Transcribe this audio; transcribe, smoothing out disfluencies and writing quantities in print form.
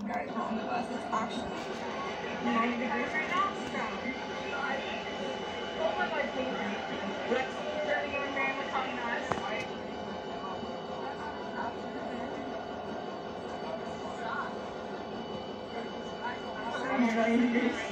Guys, on the bus, it's actually 90 degrees right now. Oh my god, please. Let's 31 grand was coming us. I'm 90 degrees.